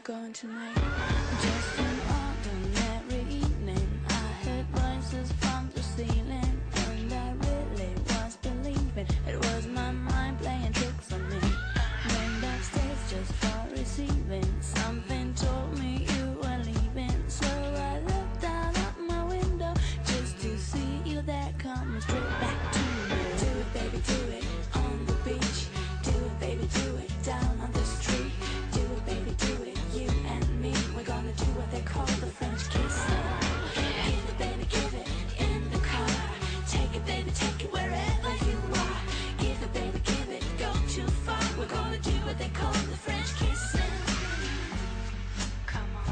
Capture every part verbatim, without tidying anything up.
going tonight? Just an ordinary evening. I heard voices from the ceiling, and I really was believing it was my mind playing tricks on me. Went upstairs just for receiving. Something told me you were leaving, so I looked out of my window just to see you there coming straight back to me. Do it, baby, do it on the beach. Do it, baby, do it down on the street. Do it, baby, do it, you and me. We're gonna do what they call the French kiss. Give it, baby, give it in the car. Take it, baby, take it wherever you are. Give it, baby, give it, go too far. We're gonna do what they call the French kissing. Come on.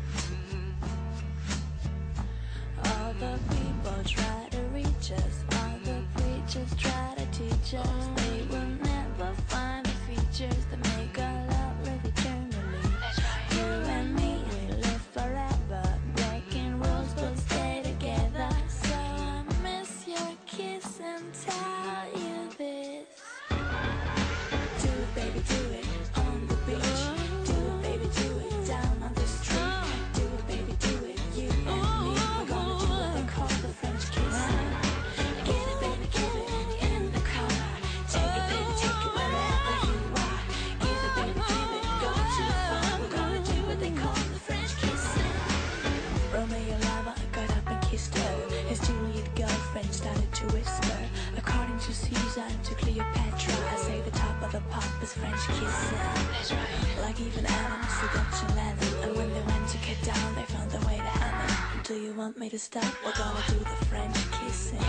All the people try to reach us. All the preachers try to teach us. They will never find the features that make our love live eternally. You and me, we live forever. Breaking rules but stay together. So I miss your kiss and tell you this. Do it, baby, do it on the beach. Do it, baby, do it down on the street. Do it, baby, do it, you and me. We're gonna do what they call the French kissing. Give it, baby, give it in the car. Take it, baby, take it wherever you are. Give it, baby, give it, go too far. We're gonna do what they call the French kissing. Romeo lover got up and kissed her. His Juliet girlfriend started to whisper. According to Caesar to Cleopatra, I say the top of the pop is French kissing. That's right. Like even Adam, seduction Lennon. And when they went to get down, they found their way to heaven. Do you want me to stop? We're gonna do the French kissing.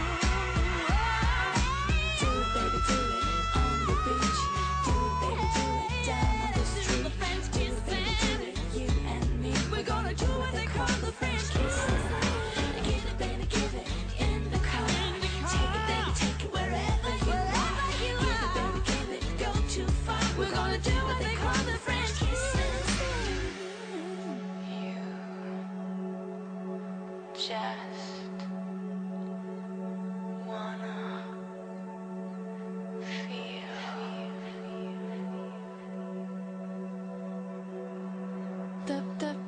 Do it, baby, do it on the beach. Do it, baby, do it down on the street. Do it, baby, do it, you and me. We're gonna do what they call the French kissing. Give it, baby, give it in the car. Take it, baby, take it wherever you are. Give it, baby, give it, go too far. We're gonna do what they call the French kissing. You just wanna feel. Dup, dup,